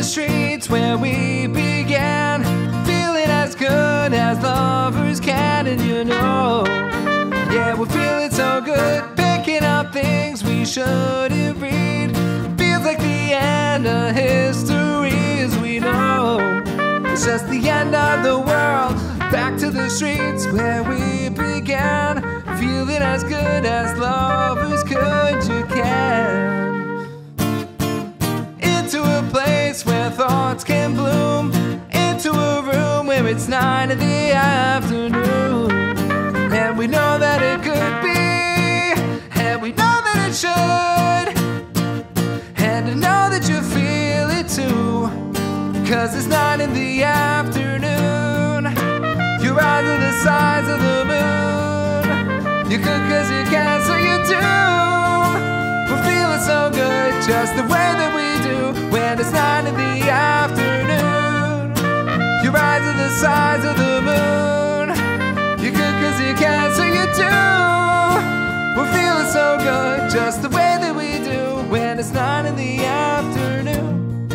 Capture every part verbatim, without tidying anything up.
streets where we began, feeling as good as lovers can. And you know, yeah, we're feeling so good, picking up things we shouldn't read. Feels like the end of history, as we know it's just the end of the world. Back to the streets where we began, feeling as good as lovers could. You can into a place where thoughts can bloom, into a room where it's nine in the afternoon, and we know that it could be, and we know that it should, and I know that you feel it too, 'cause it's nine in the afternoon. Your eyes are the size of the moon. You could 'cause you can, so you do. We're feeling so good, just the way that we do, when it's nine in the afternoon. Your eyes are the size of the moon. You could 'cause you can, so you do. We're feeling so good, just the way that we do, when it's nine in the afternoon.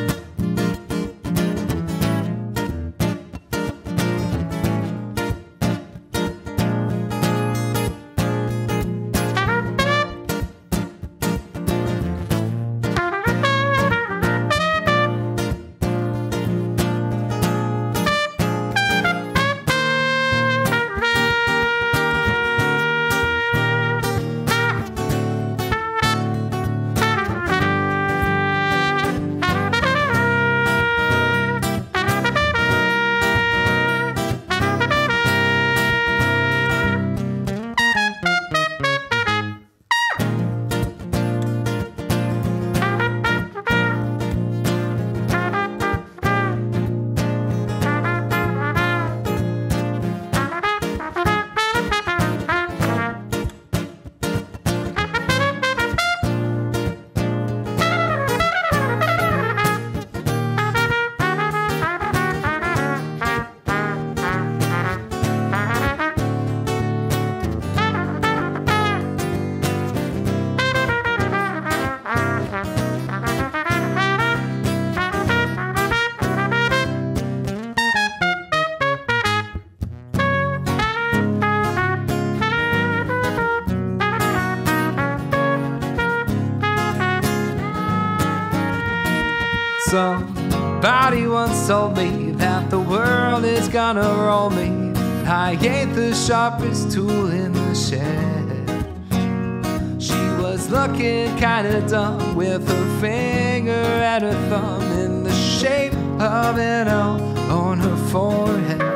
Somebody once told me that the world is gonna roll me. I ain't the sharpest tool in the shed. She was looking kinda dumb with her finger and her thumb in the shape of an L on her forehead.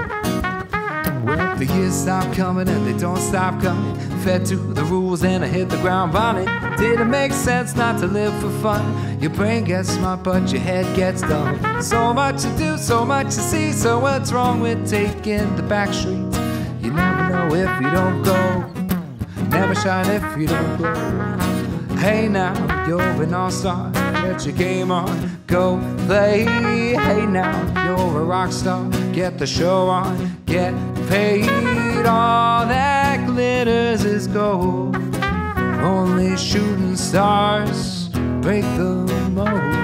Well, the years stop coming and they don't stop coming. Fed to the rules and I hit the ground running. Didn't make sense not to live for fun. Your brain gets smart but your head gets dumb. So much to do, so much to see. So what's wrong with taking the back streets? You never know if you don't go. Never shine if you don't glow. Hey now, you're an all-star. Get your game on, go play. Hey now, you're a rock star. Get the show on, get paid. All that glitters is gold. Only shooting stars break the mold.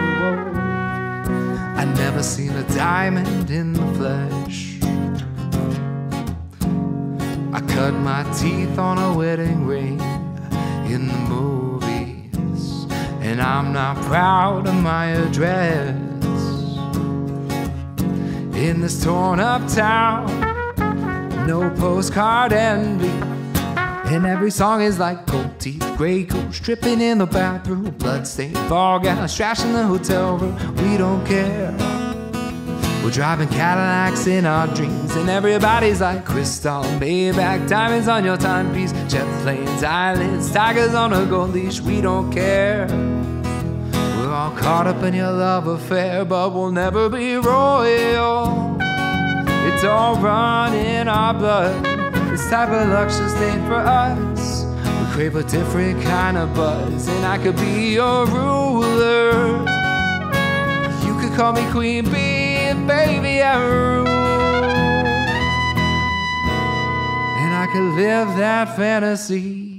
I never seen a diamond in the flesh. I cut my teeth on a wedding ring in the movies, and I'm not proud of my address. In this torn up town, no postcard envy, and every song is like gold teeth, gray goose dripping in the bathroom, bloodstained ball gowns, trash in the hotel room. We don't care. We're driving Cadillacs in our dreams, and everybody's like crystal, Maybach, diamonds on your timepiece, jet planes, islands, tigers on a gold leash. We don't care. We're all caught up in your love affair, but we'll never be royal. It's all run in our blood. This type of luck's just ain't for us. We crave a different kind of buzz, and I could be your ruler. You could call me Queen Bee, and baby I rule. And I could live that fantasy